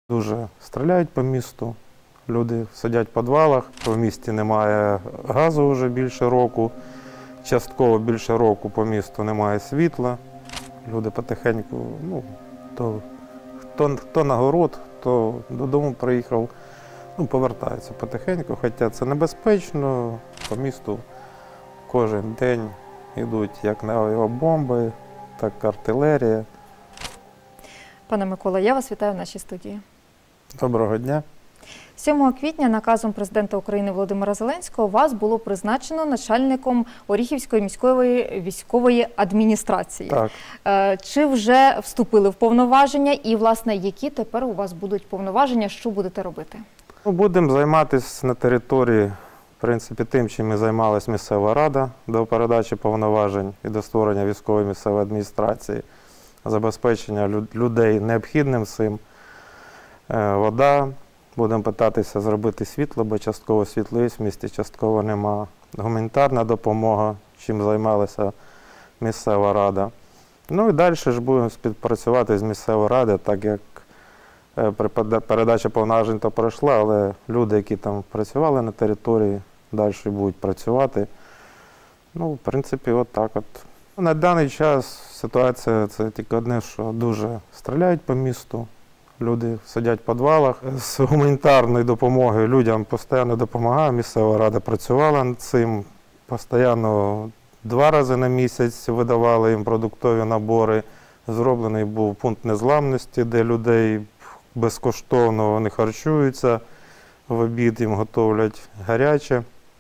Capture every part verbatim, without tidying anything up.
Дуже стріляють по місту, люди сидять в підвалах, в місті немає газу вже більше року, частково більше року по місту немає світла. Люди потихеньку, ну, то, хто, хто на город, хто додому приїхав, ну, повертаються потихеньку, хоча це небезпечно, по місту кожен день йдуть як авіабомби, так і артилерія. Пане Микола, я вас вітаю в нашій студії. Доброго дня. сьомого квітня наказом президента України Володимира Зеленського вас було призначено начальником Оріхівської міської військової адміністрації. Так. Чи вже вступили в повноваження і, власне, які тепер у вас будуть повноваження, що будете робити? Ну, будемо займатися на території, в принципі, тим, чим і займалась місцева рада до передачі повноважень і до створення військової місцевої адміністрації, забезпечення людей необхідним всім. Вода, будемо питатися зробити світло, бо частково світло є в місті, частково нема. Гуманітарна допомога, чим займалася місцева рада. Ну і далі ж будемо співпрацювати з місцевою радою, так як передача повноважень то пройшла, але люди, які там працювали на території, далі будуть працювати. Ну, в принципі, от так от. На даний час ситуація це тільки одне, що дуже стріляють по місту. Люди сидять в підвалах. З гуманітарної допомоги людям постійно допомагає. Місцева рада працювала над цим. Постійно два рази на місяць видавали їм продуктові набори. Зроблений був пункт незламності, де людей безкоштовно вони харчуються, в обід їм готовлять гаряче.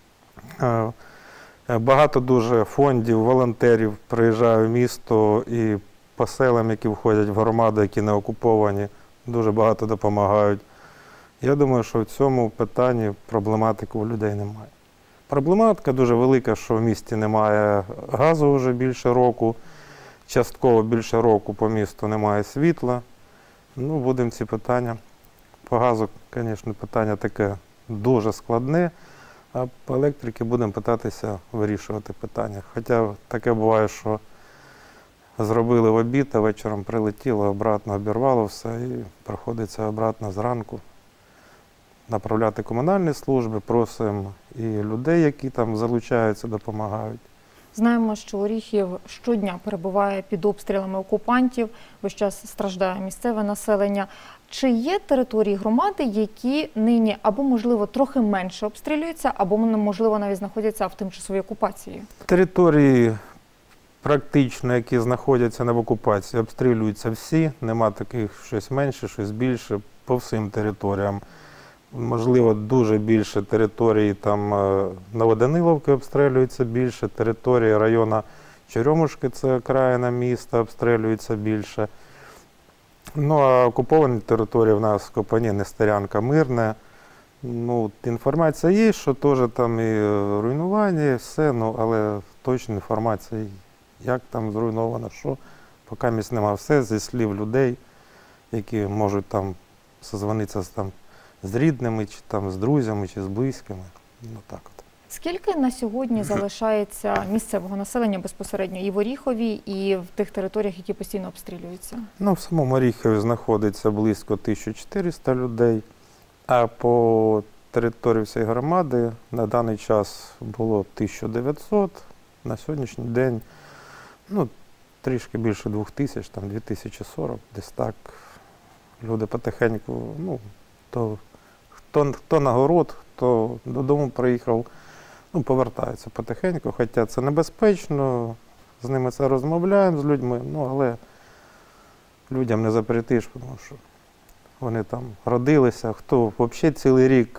Багато дуже фондів, волонтерів приїжджає в місто і по селам, які входять в громади, які не окуповані, дуже багато допомагають. Я думаю, що в цьому питанні проблематики у людей немає. Проблематика дуже велика, що в місті немає газу вже більше року, частково більше року по місту немає світла. Ну, будемо ці питання. По газу, звісно, питання таке дуже складне, а по електриці будемо питатися вирішувати питання. Хоча таке буває, що зробили в обід, а вечором прилетіло, обратно обірвало все і приходиться обратно зранку направляти комунальні служби, просимо і людей, які там залучаються, допомагають. Знаємо, що Оріхів щодня перебуває під обстрілами окупантів, весь час страждає місцеве населення. Чи є території громади, які нині або, можливо, трохи менше обстрілюються, або, можливо, навіть знаходяться в тимчасовій окупації? Території, практично, які знаходяться на окупації, обстрілюються всі. Нема таких щось менше, щось більше, по всім територіям. Можливо, дуже більше території там Новоданиловки обстрілюються більше, території району Черемушки, це окраїна міста, обстрілюються більше. Ну, а окуповані території в нас Копані, Нестерянка, Мирне. Ну, інформація є, що теж там і руйнування, і все, ну, але точної інформації, як там зруйновано, що, поки місць немає. Все зі слів людей, які можуть там созвонитися з там, з рідними, чи там з друзями, чи з близькими. Ну, так от. Скільки на сьогодні залишається місцевого населення безпосередньо і в Оріхові, і в тих територіях, які постійно обстрілюються? Ну, в самому Оріхові знаходиться близько тисяча чотириста людей, а по території всієї громади на даний час було тисяча дев'ятсот, на сьогоднішній день ну, трішки більше двох тисяч, там дві тисячі сорок, десь так. Люди потихеньку, ну, то хто, хто на город, хто додому приїхав, ну, повертаються потихеньку, хоча це небезпечно, з ними це розмовляємо, з людьми, ну, але людям не запретиш, тому що вони там родилися, хто взагалі цілий рік,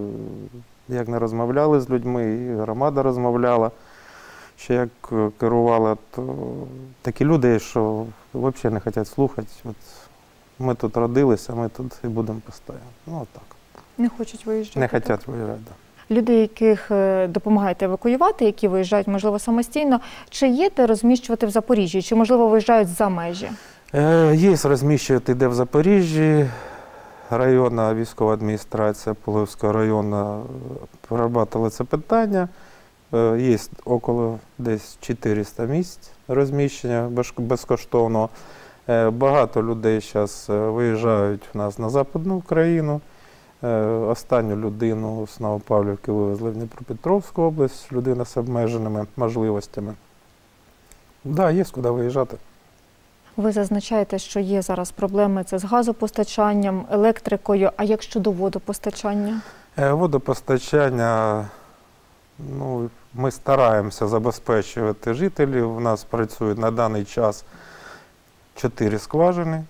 як не розмовляли з людьми, і громада розмовляла, ще як керувала, то такі люди, що взагалі не хочуть слухати. От ми тут родилися, ми тут і будемо постійно. Ну, от так. Не хочуть виїжджати? Не хочуть виїжджати, так. Да. Люди, яких допомагаєте евакуювати, які виїжджають, можливо, самостійно, чи є де розміщувати в Запоріжжі, чи, можливо, виїжджають за межі? Е, є розміщувати де в Запоріжжі. Районна військова адміністрація Пологівського району прорабатувала це питання. Е, є около десь чотириста місць розміщення безкоштовного. Е, Багато людей зараз виїжджають в нас на Западну Україну. Е, Останню людину з Новопавлівки вивезли в Дніпропетровську область, людина з обмеженими можливостями. Так, да, є куди виїжджати. Ви зазначаєте, що є зараз проблеми це з газопостачанням, електрикою, а як щодо водопостачання? Е, Водопостачання, ну, ми стараємося забезпечувати жителів. У нас працюють на даний час чотири скважини,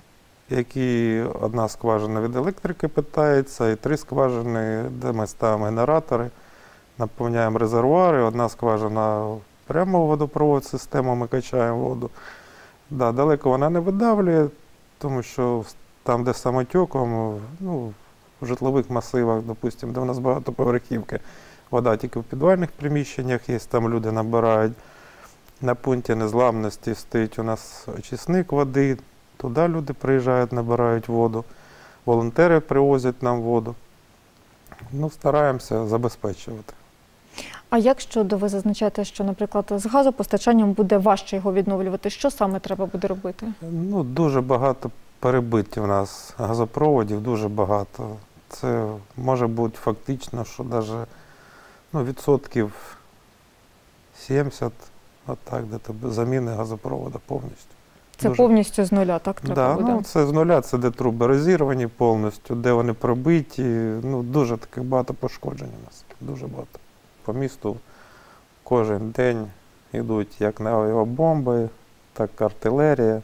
які одна скважина від електрики питається, і три скважини, де ми ставимо генератори, наповняємо резервуари, одна скважина прямо в водопровод систему, ми качаємо воду. Да, далеко вона не видавлює, тому що там, де самотеком, ну, в житлових масивах, допустимо, де в нас багатоповерхівки, вода тільки в підвальних приміщеннях є, там люди набирають. На пункті незламності стоїть у нас очисник води, туди люди приїжджають, набирають воду, волонтери привозять нам воду. Ну, стараємося забезпечувати. А як щодо, ви зазначаєте, що, наприклад, з газопостачанням буде важче його відновлювати, що саме треба буде робити? Ну, дуже багато перебиттів у нас газопроводів, дуже багато. Це може бути фактично, що навіть ну, відсотків сімдесят, отак, де заміни газопроводу повністю. Це дуже... повністю з нуля, так треба да, буде? Ну, це з нуля, це де труби розірвані повністю, де вони пробиті. Ну, дуже таких багато пошкоджень у нас, дуже багато. По місту кожен день йдуть як авіабомби, так артилерія.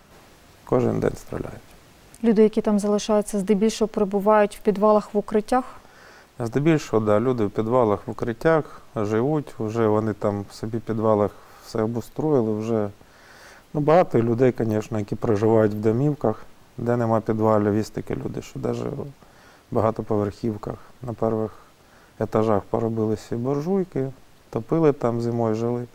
Кожен день стріляють. Люди, які там залишаються, здебільшого перебувають в підвалах, в укриттях? Здебільшого, да, люди в підвалах, в укриттях живуть, вже вони там в собі в підвалах все обустроїли. Вже ну, багато людей, звісно, які проживають в домівках, де нема підвалів. Є такі люди, що навіть в багатоповерхівках на перших етажах поробили всі буржуйки, топили там, зимою жили.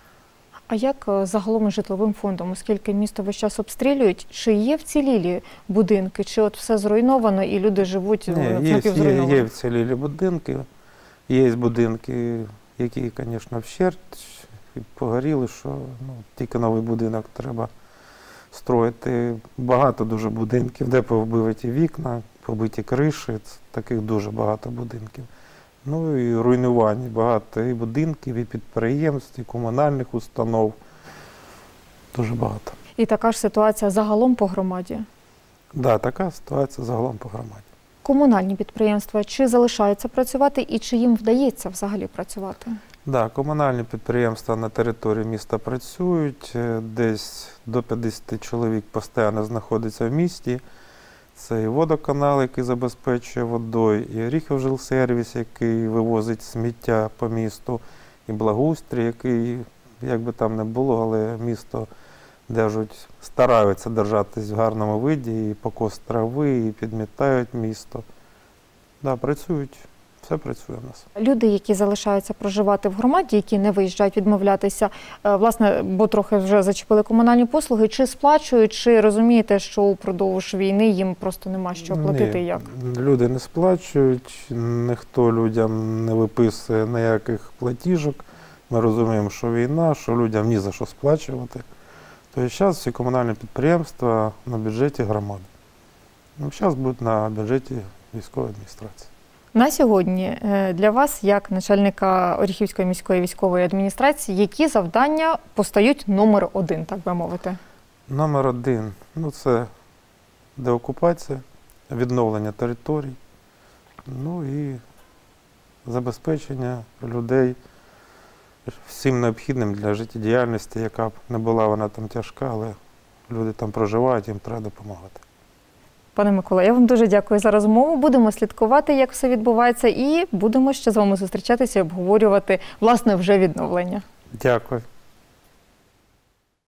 А як загалом із житловим фондом, оскільки місто весь час обстрілюють, чи є вцілілі будинки, чи от все зруйновано і люди живуть напівзруйновано? Є, є вцілілі будинки, є будинки, які, звісно, вщерть погоріли, що ну, тільки новий будинок треба строїти. Багато дуже будинків, де повбиті вікна, побиті криші, таких дуже багато будинків. Ну і руйнування, багато і будинків, і підприємств, і комунальних установ. Дуже багато. І така ж ситуація загалом по громаді? Так, да, така ситуація загалом по громаді. Комунальні підприємства чи залишаються працювати, і чи їм вдається взагалі працювати? Так, да, комунальні підприємства на території міста працюють, десь до п'ятдесят чоловік постійно знаходиться в місті. Це і водоканал, який забезпечує водою, і Оріхівжилсервіс, який вивозить сміття по місту, і благоустрій, який, як би там не було, але місто держать, стараються держатись в гарному виді, і покос трави, і підмітають місто. Да, працюють, все працює в нас. Люди, які залишаються проживати в громаді, які не виїжджають відмовлятися, власне, бо трохи вже зачепили комунальні послуги, чи сплачують, чи розумієте, що упродовж війни їм просто нема що платити? Ні, як? Люди не сплачують, ніхто людям не виписує ніяких платіжок. Ми розуміємо, що війна, що людям ні за що сплачувати. Тобто зараз всі комунальні підприємства на бюджеті громади. Ну, зараз будуть на бюджеті військової адміністрації. На сьогодні для вас, як начальника Оріхівської міської військової адміністрації, які завдання постають номер один, так би мовити? Номер один – ну, це деокупація, відновлення територій, ну і забезпечення людей всім необхідним для життєдіяльності, яка б не була вона там тяжка, але люди там проживають, їм треба допомагати. Пане Микола, я вам дуже дякую за розмову. Будемо слідкувати, як все відбувається, і будемо ще з вами зустрічатися і обговорювати, власне, вже відновлення. Дякую.